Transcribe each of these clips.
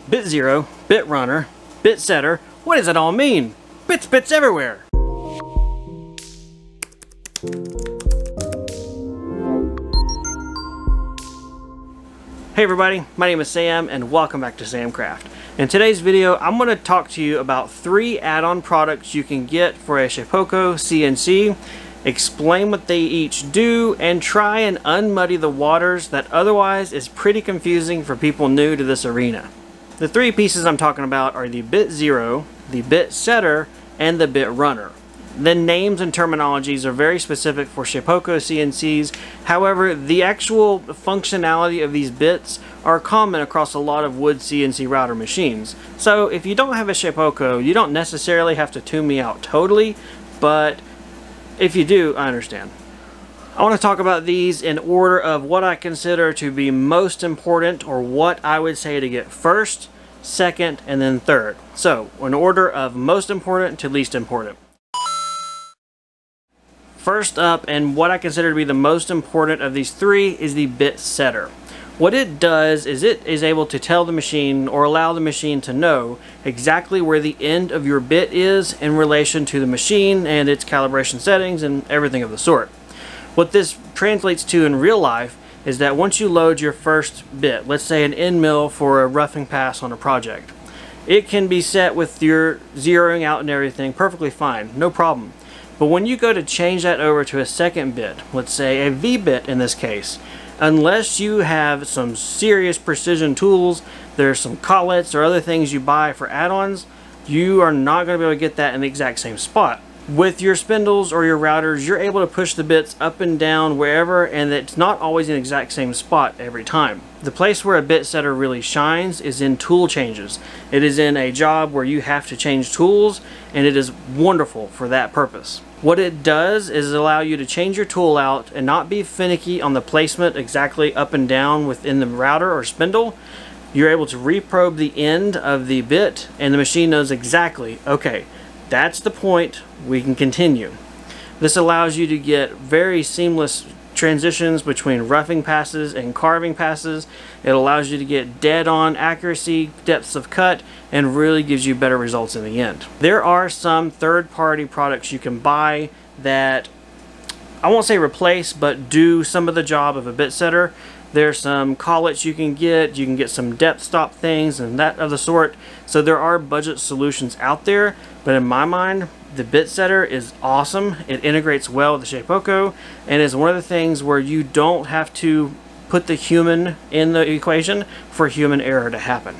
BitZero, BitRunner, BitSetter. What does it all mean? Bits everywhere! Hey everybody, my name is Sam and welcome back to Samcraft. In today's video, I'm going to talk to you about 3 add-on products you can get for a Shapeoko CNC, explain what they each do, and try and unmuddy the waters that otherwise is pretty confusing for people new to this arena. The 3 pieces I'm talking about are the BitZero, the BitSetter, and the BitRunner. The names and terminologies are very specific for Shapeoko CNCs. However, the actual functionality of these bits are common across a lot of wood CNC router machines. So if you don't have a Shapeoko, you don't necessarily have to tune me out totally, but if you do, I understand. I want to talk about these in order of what I consider to be most important, or what I would say to get first, second, and then third. So, in order of most important to least important. First up, and what I consider to be the most important of these 3, is the BitSetter. What it does is it is able to tell the machine, or allow the machine to know exactly where the end of your bit is in relation to the machine and its calibration settings and everything of the sort. What this translates to in real life is that once you load your first bit, let's say an end mill for a roughing pass on a project, it can be set with your zeroing out and everything perfectly fine, no problem. But when you go to change that over to a second bit, let's say a V bit in this case, unless you have some serious precision tools, there's some collets or other things you buy for add-ons, you are not going to be able to get that in the exact same spot. With your spindles or your routers, you're able to push the bits up and down wherever, and it's not always in the exact same spot every time. The place where a BitSetter really shines is in tool changes. It is in a job where you have to change tools, and it is wonderful for that purpose. What it does is allow you to change your tool out and not be finicky on the placement exactly up and down within the router or spindle. You're able to reprobe the end of the bit, and the machine knows exactly, okay, that's the point, we can continue. This allows you to get very seamless transitions between roughing passes and carving passes. It allows you to get dead-on accuracy, depths of cut, and really gives you better results in the end. There are some third-party products you can buy that, I won't say replace, but do some of the job of a BitSetter. There's some collets you can get some depth stop things and that of the sort. So there are budget solutions out there, but in my mind, the BitSetter is awesome. It integrates well with the Shapeoko, and is one of the things where you don't have to put the human in the equation for human error to happen.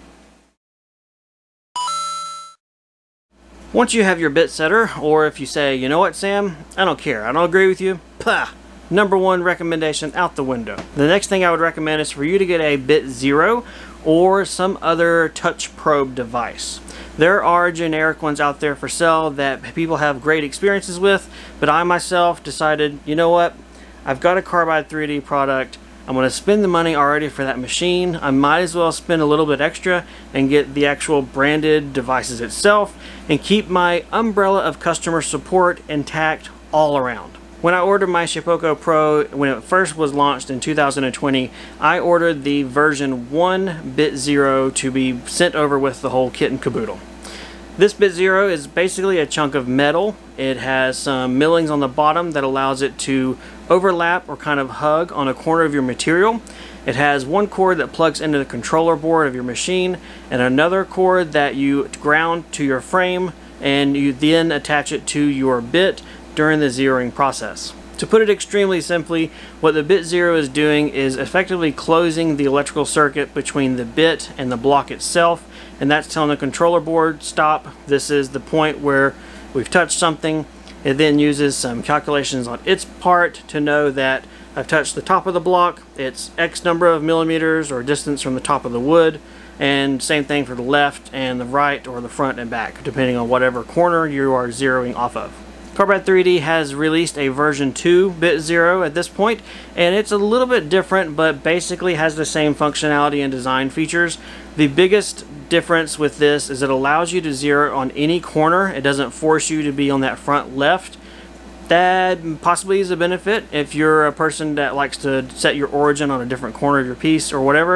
Once you have your BitSetter, or if you say, you know what, Sam, I don't care, I don't agree with you, pah! Number 1 recommendation out the window. The next thing I would recommend is for you to get a BitZero or some other touch probe device. There are generic ones out there for sale that people have great experiences with, but I myself decided, you know what, I've got a Carbide 3D product, I'm going to spend the money already for that machine, I might as well spend a little bit extra and get the actual branded devices itself and keep my umbrella of customer support intact all around. When I ordered my Shapeoko Pro, when it first was launched in 2020, I ordered the version 1 BitZero to be sent over with the whole kit and caboodle. This BitZero is basically a chunk of metal. It has some millings on the bottom that allows it to overlap or kind of hug on a corner of your material. It has one cord that plugs into the controller board of your machine, and another cord that you ground to your frame, and you then attach it to your bit during the zeroing process. To put it extremely simply, what the BitZero is doing is effectively closing the electrical circuit between the bit and the block itself, and that's telling the controller board, stop, this is the point where we've touched something. It then uses some calculations on its part to know that I've touched the top of the block, it's X number of millimeters or distance from the top of the wood, and same thing for the left and the right or the front and back, depending on whatever corner you are zeroing off of. Carbide 3D has released a version 2 BitZero at this point, and it's a little bit different, but basically has the same functionality and design features. The biggest difference with this is it allows you to zero on any corner. It doesn't force you to be on that front left. That possibly is a benefit if you're a person that likes to set your origin on a different corner of your piece or whatever,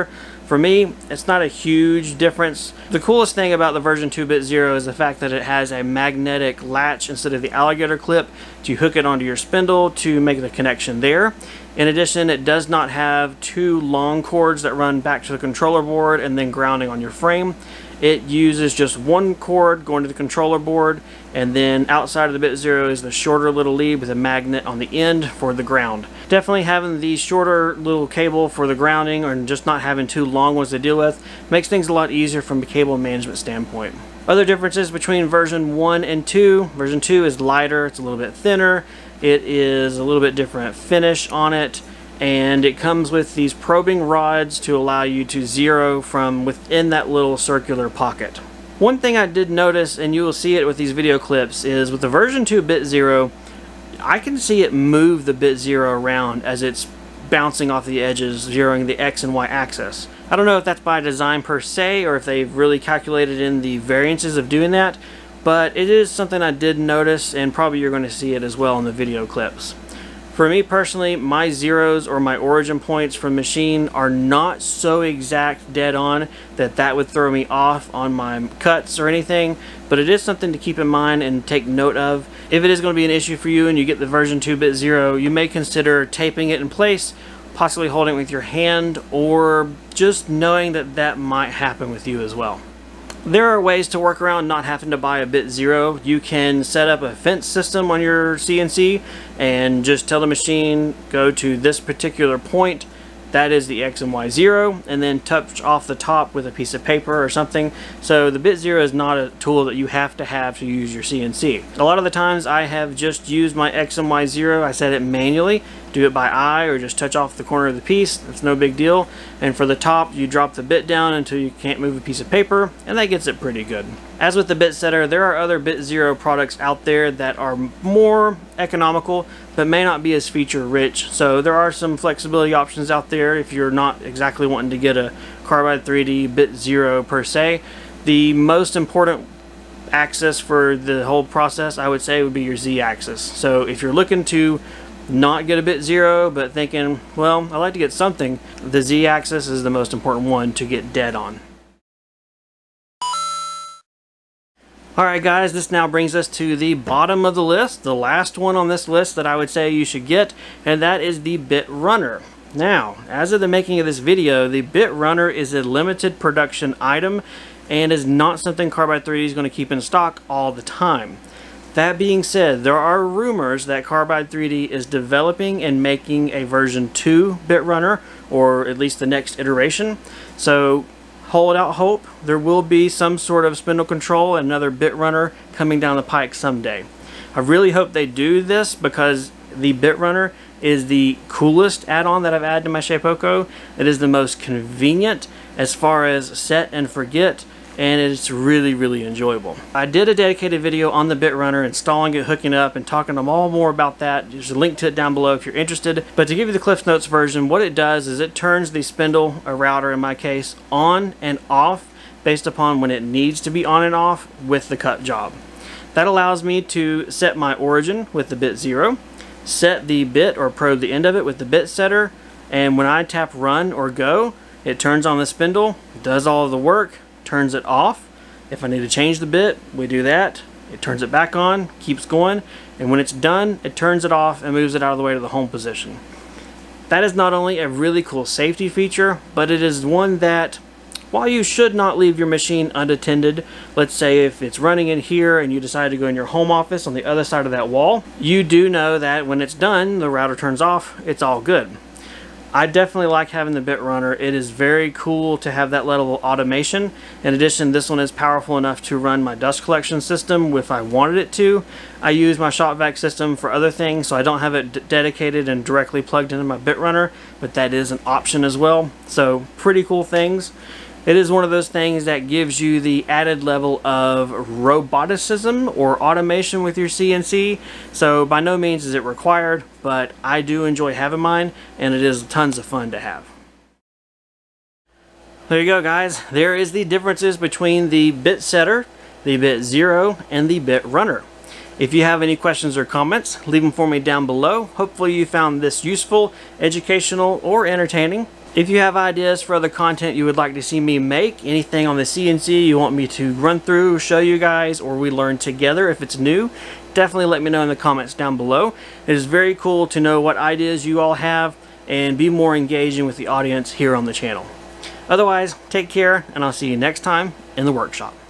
For me, it's not a huge difference. The coolest thing about the version 2 BitZero is the fact that it has a magnetic latch instead of the alligator clip to hook it onto your spindle to make the connection there. In addition, it does not have two long cords that run back to the controller board and then grounding on your frame. It uses just one cord going to the controller board, and then outside of the BitZero is the shorter little lead with a magnet on the end for the ground. Definitely having the shorter little cable for the grounding and just not having two long ones to deal with makes things a lot easier from a cable management standpoint. Other differences between version 1 and 2. Version 2 is lighter, it's a little bit thinner, it is a little bit different finish on it, and it comes with these probing rods to allow you to zero from within that little circular pocket. One thing I did notice, and you will see it with these video clips, is with the version 2 BitZero, I can see it move the BitZero around as it's bouncing off the edges, zeroing the X and Y axis. I don't know if that's by design per se, or if they've really calculated in the variances of doing that, but it is something I did notice, and probably you're going to see it as well in the video clips. For me personally, my zeros or my origin points from machine are not so exact dead on that would throw me off on my cuts or anything, but it is something to keep in mind and take note of. If it is going to be an issue for you and you get the version 2 BitZero, you may consider taping it in place, possibly holding it with your hand, or just knowing that that might happen with you as well. There are ways to work around not having to buy a BitZero. You can set up a fence system on your CNC and just tell the machine, go to this particular point, that is the X and Y zero, and then touch off the top with a piece of paper or something. So the BitZero is not a tool that you have to use your CNC. A lot of the times I have just used my X and Y zero. I set it manually, do it by eye, or just touch off the corner of the piece. That's no big deal. And for the top, you drop the bit down until you can't move a piece of paper, and that gets it pretty good. As with the BitSetter, there are other BitZero products out there that are more economical, but may not be as feature rich. So there are some flexibility options out there if you're not exactly wanting to get a Carbide 3D BitZero per se. The most important axis for the whole process, I would say, would be your Z-axis. So if you're looking to not get a BitZero, but thinking, well, I like to get something, the Z-axis is the most important one to get dead on. Alright guys, this now brings us to the bottom of the list, the last one on this list that I would say you should get, and that is the BitRunner. Now, as of the making of this video, the BitRunner is a limited production item and is not something Carbide 3D is going to keep in stock all the time. That being said, there are rumors that Carbide 3D is developing and making a version 2 BitRunner, or at least the next iteration. So hold out hope. There will be some sort of spindle control and another BitRunner coming down the pike someday. I really hope they do this because the BitRunner is the coolest add-on that I've added to my Shapeoko. It is the most convenient as far as set and forget, and it's really enjoyable. I did a dedicated video on the BitRunner, installing it, hooking up, and talking all more about that. There's a link to it down below if you're interested. But to give you the Cliff Notes version, what it does is it turns the spindle, a router in my case, on and off based upon when it needs to be on and off with the cut job. That allows me to set my origin with the BitZero, set the bit or probe the end of it with the BitSetter, and when I tap run or go, it turns on the spindle, does all of the work, turns it off. If I need to change the bit, we do that. It turns it back on, keeps going, and when it's done, it turns it off and moves it out of the way to the home position. That is not only a really cool safety feature, but it is one that, while you should not leave your machine unattended, let's say if it's running in here and you decide to go in your home office on the other side of that wall, you do know that when it's done, the router turns off, it's all good. I definitely like having the BitRunner. It is very cool to have that level of automation. In addition, this one is powerful enough to run my dust collection system if I wanted it to. I use my shop vac system for other things, so I don't have it dedicated and directly plugged into my BitRunner, but that is an option as well. So pretty cool things. It is one of those things that gives you the added level of roboticism or automation with your CNC. So by no means is it required, but I do enjoy having mine, and it is tons of fun to have. There you go, guys. There is the differences between the BitSetter, the BitZero, and the BitRunner. If you have any questions or comments, leave them for me down below. Hopefully you found this useful, educational, or entertaining. If you have ideas for other content you would like to see me make, anything on the CNC you want me to run through, show you guys, or we learn together if it's new, definitely let me know in the comments down below. It is very cool to know what ideas you all have and be more engaging with the audience here on the channel. Otherwise, take care, and I'll see you next time in the workshop.